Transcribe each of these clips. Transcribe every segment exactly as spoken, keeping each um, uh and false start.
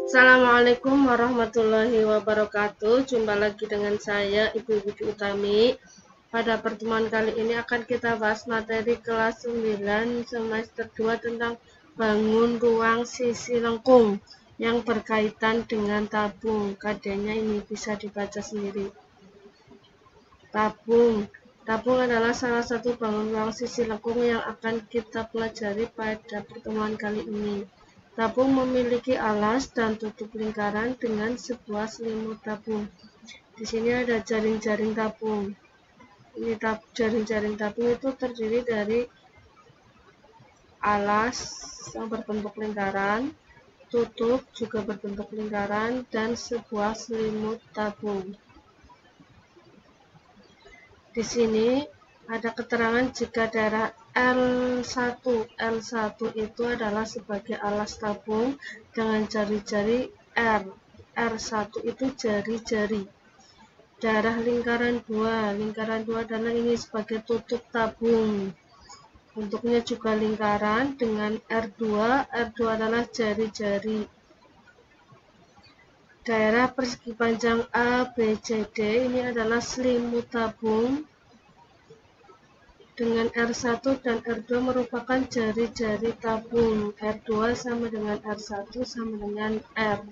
Assalamualaikum warahmatullahi wabarakatuh. Jumpa lagi dengan saya Ibu Budi Utami. Pada pertemuan kali ini akan kita bahas materi kelas sembilan semester dua tentang bangun ruang sisi lengkung yang berkaitan dengan tabung. Kadenya ini bisa dibaca sendiri. Tabung. Tabung adalah salah satu bangun ruang sisi lengkung yang akan kita pelajari pada pertemuan kali ini. Tabung memiliki alas dan tutup lingkaran dengan sebuah selimut tabung. Di sini ada jaring-jaring tabung. Ini jaring-jaring tabung itu terdiri dari alas yang berbentuk lingkaran, tutup juga berbentuk lingkaran, dan sebuah selimut tabung. Di sini ada keterangan jika daerah L satu. L satu itu adalah sebagai alas tabung dengan jari-jari R. R satu itu jari-jari. Daerah lingkaran dua. Lingkaran dua adalah ini sebagai tutup tabung. Bentuknya juga lingkaran dengan R dua. R dua adalah jari-jari. Daerah persegi panjang A, B, C, D ini adalah selimut tabung dengan R satu dan R dua merupakan jari-jari tabung. R dua sama dengan R satu sama dengan R.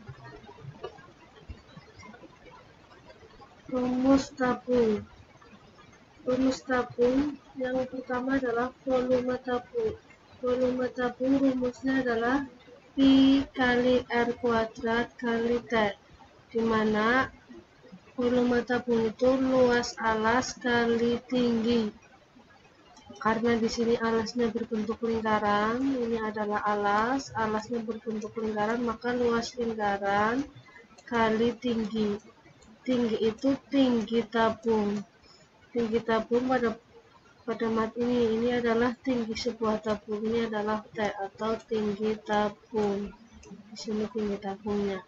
Rumus tabung. Rumus tabung yang pertama adalah volume tabung. Volume tabung rumusnya adalah Pi kali R kuadrat kali T, di mana volume tabung itu luas alas kali tinggi. Karena di sini alasnya berbentuk lingkaran, ini adalah alas, alasnya berbentuk lingkaran, maka luas lingkaran kali tinggi. Tinggi itu tinggi tabung. Tinggi tabung pada pada mat ini, ini adalah tinggi sebuah tabung, ini adalah T atau tinggi tabung. Di sini tinggi tabungnya.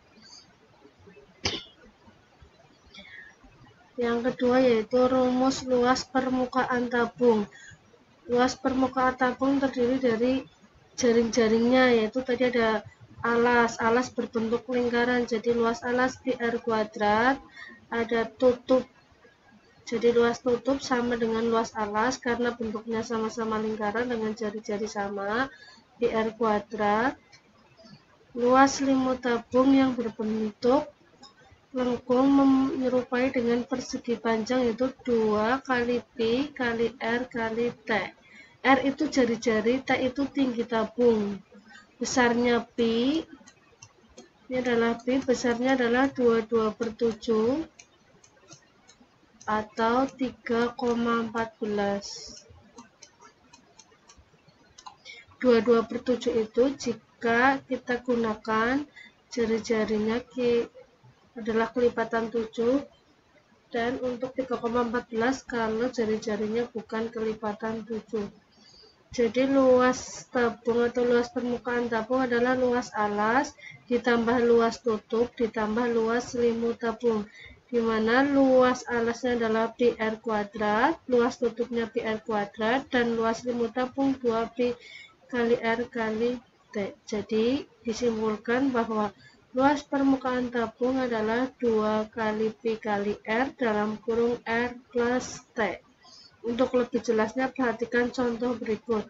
Yang kedua yaitu rumus luas permukaan tabung. Luas permukaan tabung terdiri dari jaring-jaringnya, yaitu tadi ada alas. Alas berbentuk lingkaran, jadi luas alas pi R kuadrat. Ada tutup, jadi luas tutup sama dengan luas alas karena bentuknya sama-sama lingkaran dengan jari-jari sama, pi R kuadrat. Luas selimut tabung yang berbentuk lengkung menyerupai dengan persegi panjang, yaitu dua kali pi kali R kali T. R itu jari-jari, T itu tinggi tabung. Besarnya pi, ini adalah pi, besarnya adalah dua puluh dua per tujuh atau tiga koma satu empat. dua puluh dua per tujuh itu jika kita gunakan jari-jarinya adalah kelipatan tujuh, dan untuk tiga koma satu empat kalau jari-jarinya bukan kelipatan tujuh. Jadi luas tabung atau luas permukaan tabung adalah luas alas ditambah luas tutup ditambah luas selimut tabung, di mana luas alasnya adalah pi R kuadrat, luas tutupnya pi R kuadrat, dan luas selimut tabung dua pi kali R kali T. Jadi disimpulkan bahwa luas permukaan tabung adalah dua kali pi kali R dalam kurung R plus T. Untuk lebih jelasnya perhatikan contoh berikut.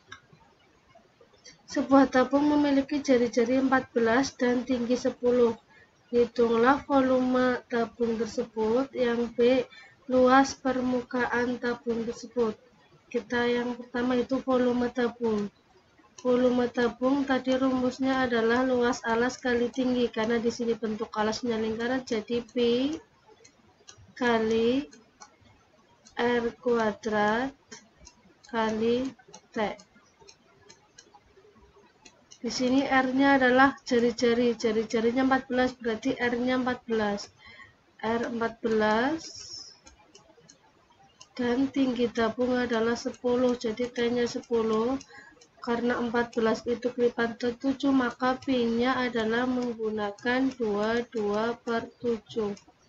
Sebuah tabung memiliki jari-jari empat belas dan tinggi sepuluh. Hitunglah volume tabung tersebut. Yang B, luas permukaan tabung tersebut. Kita yang pertama itu volume tabung. Volume tabung tadi rumusnya adalah luas alas kali tinggi, karena di sini bentuk alasnya lingkaran, jadi pi kali R kuadrat kali T. Di sini R-nya adalah jari-jari, jari-jarinya empat belas, berarti R-nya empat belas. R empat belas dan tinggi tabung adalah sepuluh, jadi T-nya sepuluh. Karena empat belas itu kelipatan tujuh, maka pi-nya adalah menggunakan dua puluh dua per tujuh.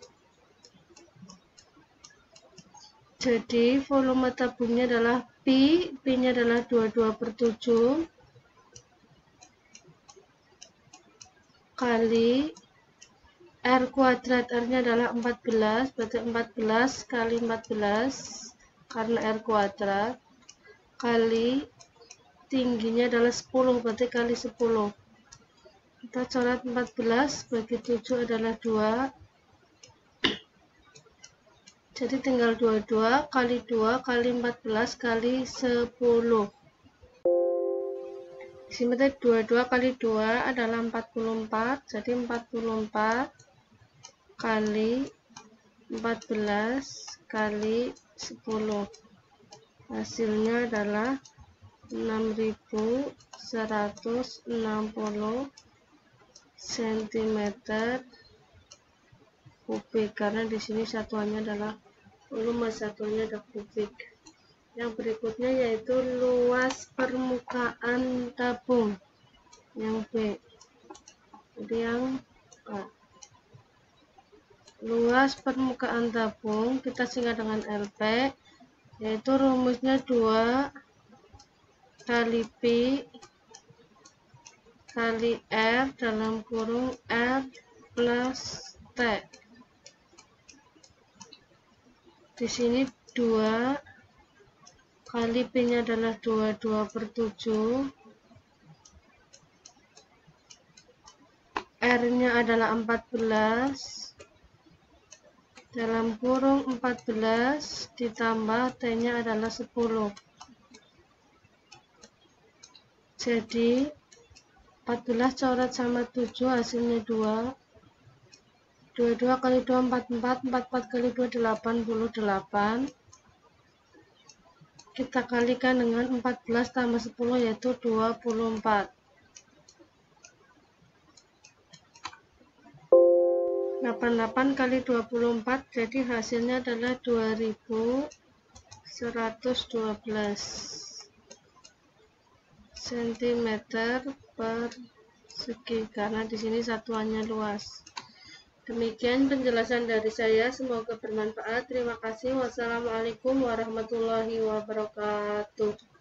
Jadi volume tabungnya adalah pi, pi-nya adalah dua puluh dua per tujuh. kali R kuadrat, R-nya adalah empat belas, berarti empat belas kali empat belas karena R kuadrat, kali tingginya adalah sepuluh, berarti kali sepuluh. Kita coret empat belas bagi tujuh adalah dua, jadi tinggal dua puluh dua kali dua kali empat belas kali sepuluh. Di sini dua puluh dua kali dua adalah empat puluh empat, jadi empat puluh empat kali empat belas kali sepuluh. Hasilnya adalah enam ribu seratus enam puluh sentimeter kubik, karena di sini satuannya adalah volume, satuannya adalah kubik. Yang berikutnya yaitu luas permukaan tabung, yang B. Jadi yang A. Luas permukaan tabung kita singkat dengan L P, yaitu rumusnya dua kali P kali R dalam kurung R plus T. Di sini dua kali P-nya adalah dua puluh dua per tujuh, R-nya adalah empat belas, dalam kurung empat belas ditambah T-nya adalah sepuluh. Jadi empat belas coret sama tujuh, hasilnya dua. dua puluh dua kali dua, empat puluh empat. empat puluh empat kali dua, delapan puluh delapan. Kita kalikan dengan empat belas tambah sepuluh, yaitu dua puluh empat. delapan puluh delapan kali dua puluh empat, jadi hasilnya adalah dua ribu seratus dua belas sentimeter persegi, karena di sini satuannya luas. Demikian penjelasan dari saya, semoga bermanfaat. Terima kasih. Wassalamualaikum warahmatullahi wabarakatuh.